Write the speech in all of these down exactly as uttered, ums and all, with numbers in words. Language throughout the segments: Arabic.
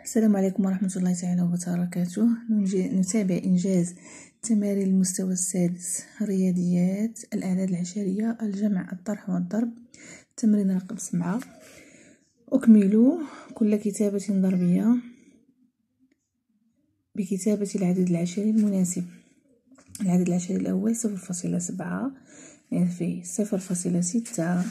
السلام عليكم ورحمة الله تعالى وبركاته. نتابع إنجاز تمارين المستوى السادس رياضيات الأعداد العشرية الجمع الطرح والضرب. تمرين رقم سبعة. أكملوا كل كتابة ضربية بكتابة العدد العشري المناسب. العدد العشري الأول صفر فاصلة سبعة في صفر فاصلة ستة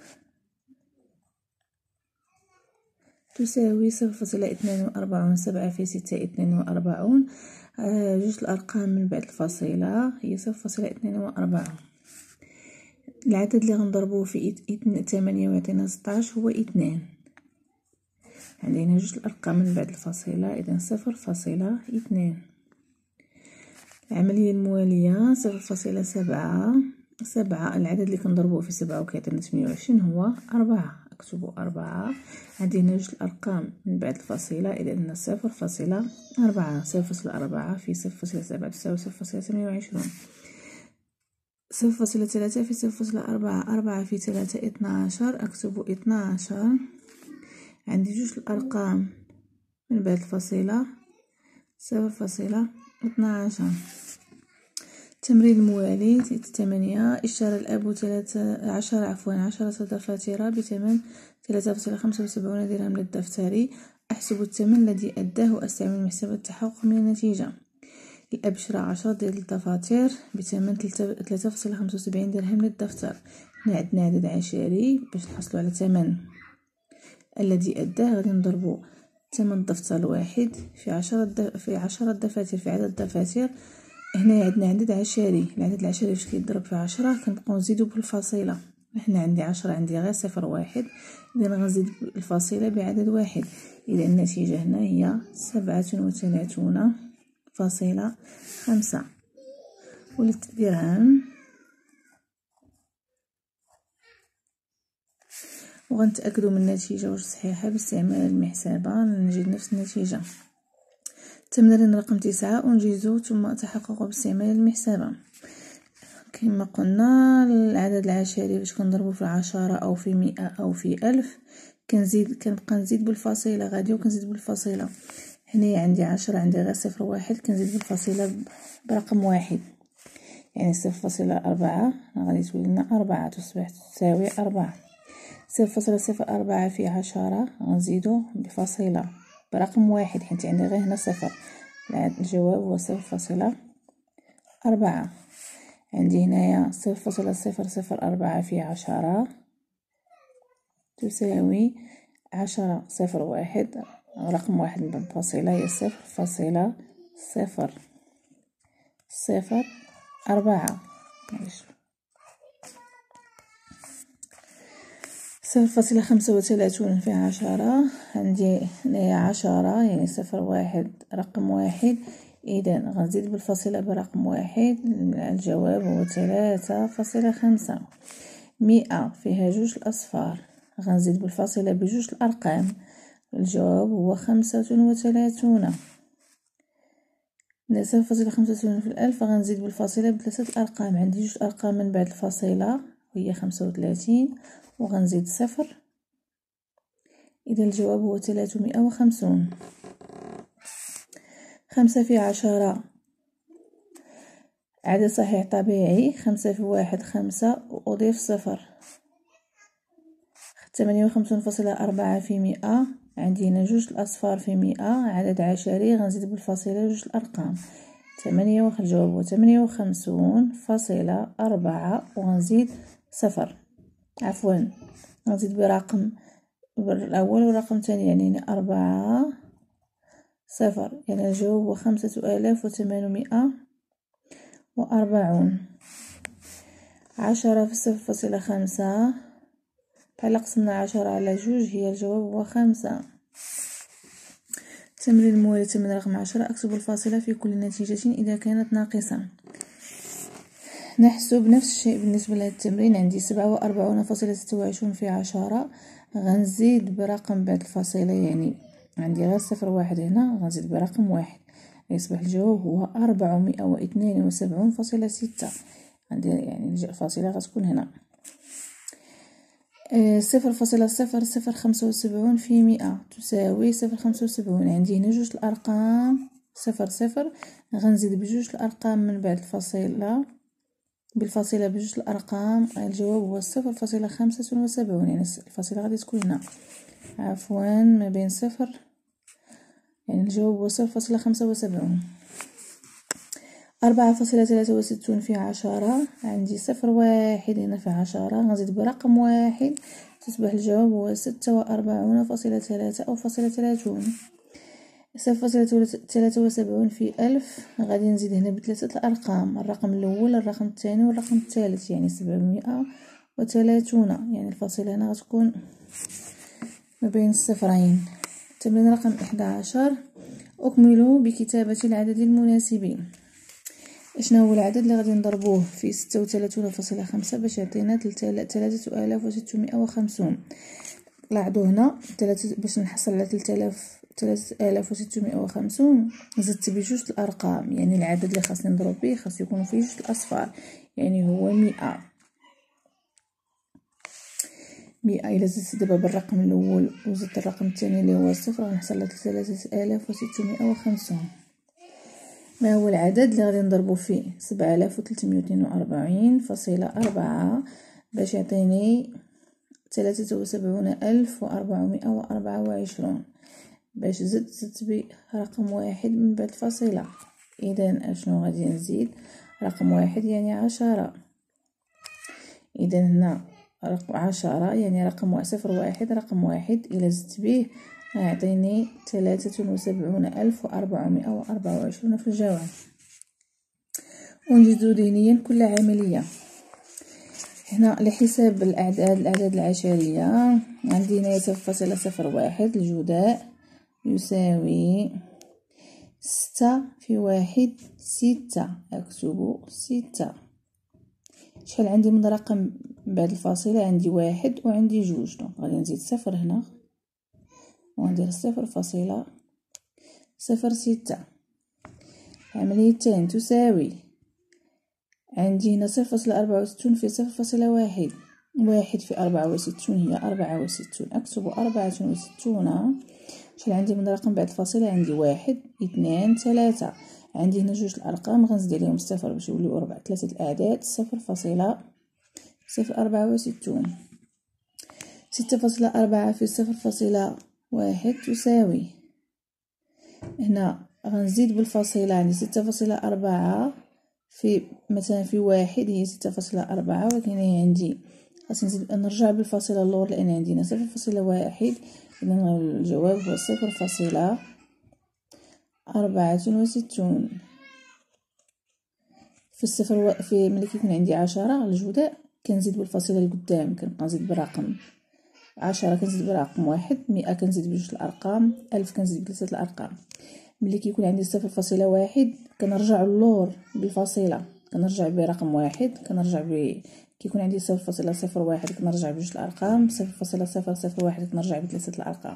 تساوي صفر فاصلة اثنان وأربعون. سبعة في ستة اثنان وأربعون. آه جوج الأرقام من بعد الفاصلة هي صفر فاصلة اثنان وأربعون. العدد اللي غنضربوه في ثمانية ويعطينا ستاش هو اثنان. عندنا جوج الأرقام من بعد الفاصلة إذن صفر فاصلة اثنان. العملية الموالية صفر فاصلة سبعة. سبعة العدد اللي كنضربوه في سبعة وكيعطينا ثمانية وعشرين هو أربعة. اكتبوا أربعة. عندنا جوج الأرقام من بعد الفاصلة إذا عندنا صفر فاصلة أربعة. صفر فاصلة أربعة في صفر فاصلة سبعة تساوي صفر فاصلة ثمانية وعشرون. صفر فاصلة ثلاثة في صفر فاصلة أربعة. أربعة في ثلاثة اثناشر. اكتبوا اثناشر. عندي جوج الأرقام من بعد الفاصلة صفر فاصلة اثناشر. التمرين الموالي ثمانية. اشترى الأب ثلاثة عشر عفوا عشرة دفاتر بثمن ثلاثة فاصلة خمسة وسبعين درهم للدفتر. أحسب الثمن الذي أداه وأستعمل محسبة التحقق من النتيجة. الأب شرى عشرة ديال الدفاتر بثمن ثلاثة فاصلة خمسة وسبعين درهم للدفتر. هنا عندنا عدد عشري. باش نحصلو على ثمن الذي أداه غادي نضربو ثمن الدفتر الواحد في عشرة دف... في عشرة دفاتر في عدد الدفاتر. هنا عندنا عدد عشري. العدد العشري واش كيضرب في عشرة كنبقاو نزيدو بالفاصلة. هنا عندي عشرة عندي غير صفر واحد اذا غنزيد الفاصلة بعدد واحد. اذا النتيجة هنا هي سبعة وثلاثون فاصلة خمسة. وللدرهم وغنتأكدوا من النتيجة واش صحيحة باستعمال المحسبة نجد نفس النتيجة. تمرين رقم تسعة. أنجزوا ثم تحققوا باستعمال المحسبة. كما قلنا العدد العشري باش كنضربو في عشرة أو في مئة أو في ألف كنزيد كنبقى نزيد بالفاصلة غادي وكنزيد بالفاصلة. هنايا عندي عشرة عندي غير صفر واحد كنزيد بالفاصلة برقم واحد يعني صفر فاصلة أربعة غادي تولي لنا أربعة تصبح تساوي أربعة. صفر فاصلة صفر أربعة في عشرة غنزيدو بفاصلة برقم واحد حيت عندي غير هنا صفر. الجواب هو صفر فاصلة أربعة. عندي هنايا صفر فاصلة صفر صفر أربعة في عشرة تساوي عشرة صفر واحد رقم واحد من الفاصلة هي صفر فاصلة صفر صفر أربعة. صفر فاصلة خمسة وثلاثون في عشرة عندي هنايا عشرة يعني صفر واحد رقم واحد إذا غنزيد بالفاصلة برقم واحد. الجواب هو ثلاثة فاصلة خمسة. مئة فيها جوج الأصفار غنزيد بالفاصلة بجوج الأرقام. الجواب هو خمسة وثلاثون. صفر فاصلة خمسة وثلاثون في الألف غنزيد بالفاصلة بثلاثة الأرقام. عندي جوج أرقام من بعد الفاصلة وهي خمسة وثلاثين وغنزيد صفر إذا الجواب هو ثلاثمائة وخمسون. خمسة في عشرة عدد صحيح طبيعي. خمسة في واحد خمسة وأضيف صفر. ثمانية وخمسون فاصلة أربعة في مئة عندي هنا جوج الأصفار في مئة عدد عشري غنزيد بالفاصلة جوج الأرقام. ثمانية وخ الجواب هو ثمانية وخمسون فاصلة أربعة وغنزيد صفر عفوا غنزيد برقم الأول والرقم الثاني يعني هنا أربعة صفر يعني الجواب هو خمسة آلاف وثمانمائة وأربعون. عشرة في صفر فاصلة خمسة بحال قسمنا عشرة على جوج هي الجواب هو خمسة. تمرين الموالي تمرين رقم عشرة. أكتب الفاصلة في كل نتيجة إذا كانت ناقصة. نحسب نفس الشيء بالنسبة لهذا التمرين. عندي سبعة وأربعون فاصلة ستة وعشرين في عشرة غنزيد برقم بعد الفاصلة يعني عندي غير صفر واحد هنا غنزيد برقم واحد يصبح الجواب هو أربعمائة واثنان وسبعون فاصلة ستة. عندي يعني الفاصلة غتكون هنا. صفر فاصلة صفر صفر خمسة وسبعون في مئة تساوي صفر خمسة وسبعون. عندي هنا جوج الأرقام صفر صفر، غنزيد بجوج الأرقام من بعد الفاصلة بالفاصلة بجوج الأرقام، الجواب هو صفر فاصلة خمسة وسبعون، يعني الفاصلة غادي تكون هنا عفوا ما بين صفر، يعني الجواب هو صفر فاصلة خمسة وسبعون. أربعة فاصلة ثلاثة وستون في عشرة، عندي صفر واحد هنا في عشرة، غنزيد برقم واحد تصبح الجواب هو ستة وأربعون فاصلة ثلاثة أو فاصلة ثلاثون. صفر فاصلة ثلاثة وسبعون في ألف، غادي نزيد هنا بثلاثة الأرقام، الرقم الأول الرقم الثاني والرقم الثالث، يعني سبعمائة وثلاثون، يعني الفاصلة هنا غتكون ما بين الصفرين. تمرين رقم إحدى عشر، أكملوا بكتابة العدد المناسبين. شنو هو العدد اللي غادي نضربوه في ستة وثلاثون فاصلة خمسة باش يعطينا ثلاثة آلاف وستمائة وخمسون؟ لاحظوا هنا باش نحصل على ثلاثة آلاف وستمائة وخمسون زدت بجوج الأرقام، يعني العدد اللي خاصني نضرب به خاص يكون فيه جوج الأصفار، يعني هو مئة. مئة إلا زدت دابا بالرقم الأول وزدت الرقم الثاني اللي هو صفر غنحصل على ثلاثة آلاف وستمائة وخمسون. ما هو العدد اللي غادي نضربو فيه سبعة آلاف وثلاثمائة واثنين وأربعين فاصلة أربعة باش يعطيني ثلاثة وسبعون ألف وأربعمائة وأربعة وعشرون؟ باش زدت زدت برقم واحد من بعد الفاصلة، إذا أشنو غادي نزيد؟ رقم واحد يعني عشرة، إذا هنا رقم عشرة يعني رقم صفر واحد رقم واحد إلا زدت به يعطيني ثلاثة وسبعون ألف وأربعمائة وأربعة وعشرون في الجواب. أنجز ذهنيا كل عملية. هنا لحساب الأعداد الأعداد العشرية عندي هنا صفر فاصلة صفر واحد الجداء يساوي ستة في واحد ستة، أكتب ستة. شحال عندي من رقم بعد الفاصلة؟ عندي واحد وعندي جوج، دونك غادي نزيد صفر هنا وندير صفر فاصلة صفر ستة. العملية الثانية تساوي عندي هنا صفر فاصلة أربعة وستون في صفر فاصلة واحد، واحد في أربعة وستون هي أربعة وستون، أكتب أربعة وستون. شحال عندي من رقم بعد الفاصلة؟ عندي واحد اثنان ثلاثة، عندي هنا جوج الأرقام غنزيد عليهم الصفر باش يوليو ربع ثلاثة الأعداد، صفر فاصلة صفر أربعة وستون. ستة فاصلة أربعة في صفر فاصلة واحد تساوي، هنا غنزيد بالفاصلة عندي ستة فاصلة أربعة في مثلا في واحد هي ستة فاصلة أربعة، ولكن هي عندي خاصني نزيد نرجع بالفاصلة اللور لأن عندنا صفر فاصلة واحد، إذا الجواب هو صفر فاصلة أربعة وستون. في الصفر و... في ملي كيكون عندي عشرة الجداء كنزيد بالفاصلة لقدام، كنبقى نزيد بالرقم عشرة كنزيد برقم واحد، مئة كنزيد بجوج الأرقام، ألف كنزيد بثلاثة الأرقام. ملي كيكون عندي صفر فاصلة واحد كنرجع اللور بالفاصلة، كنرجع برقم واحد، كنرجع ب كيكون عندي صفر فاصلة صفر واحد كنرجع بجوج الأرقام، صفر فاصلة صفر صفر واحد كنرجع بثلاثة الأرقام.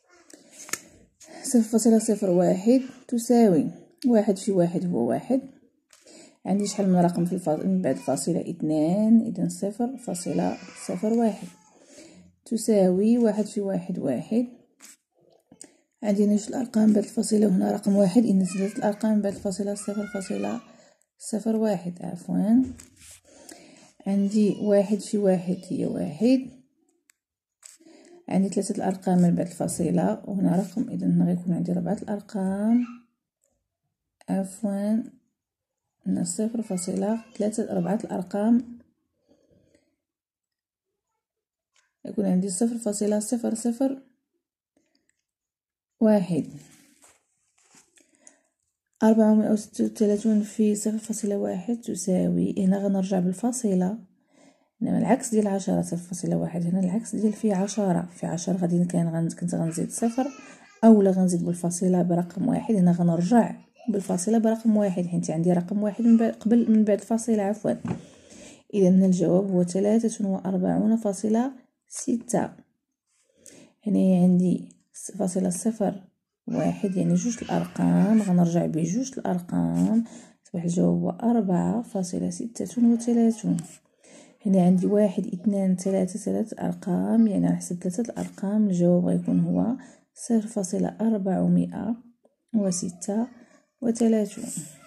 صفر فاصلة صفر واحد تساوي واحد في واحد هو واحد، عندي شحال من رقم في الفاصلة من بعد الفاصلة؟ اثنان، إذا صفر فاصلة صفر واحد تساوي واحد في واحد واحد. عندي نجد الأرقام بعد الفاصلة وهنا رقم واحد، إذا ثلاثة الأرقام بعد الفاصلة صفر فاصلة صفر واحد عفوا. عندي واحد في واحد هي واحد، عندي ثلاثة الأرقام من بعد الفاصلة وهنا رقم، إذا هنا غيكون عندي ربعة الأرقام عفوا هنا صفر فاصلة ثلاثة ربعة الأرقام، يكون عندي صفر فاصلة صفر صفر واحد. أربعمائة وستة وثلاثون في صفر فاصلة واحد تساوي، هنا غنرجع بالفاصلة، انما العكس ديال عشرة صفر فاصلة واحد، هنا العكس ديال في عشرة، في عشرة غادي كان كنت غنزيد صفر اولا غنزيد بالفاصلة برقم واحد، هنا غنرجع بالفاصلة برقم واحد حيت عندي رقم واحد من بعد قبل من بعد الفاصلة عفوا. اذا الجواب هو ثلاثة وأربعون فاصلة ستة. هنا عندي فاصلة صفر واحد يعني جوج الأرقام، غنرجع بجوج الأرقام، تصبح الجواب هو أربعة فاصلة ستة وثلاثون. هنا عندي واحد اثنان ثلاثة ثلاث أرقام، يعني نحسب ثلاثة الأرقام. الجواب غيكون هو صفر فاصلة أربعمائة وستة وثلاثون.